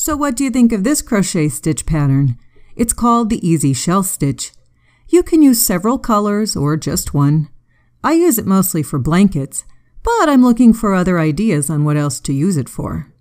So what do you think of this crochet stitch pattern? It's called the Easy Shell Stitch. You can use several colors or just one. I use it mostly for blankets, but I'm looking for other ideas on what else to use it for.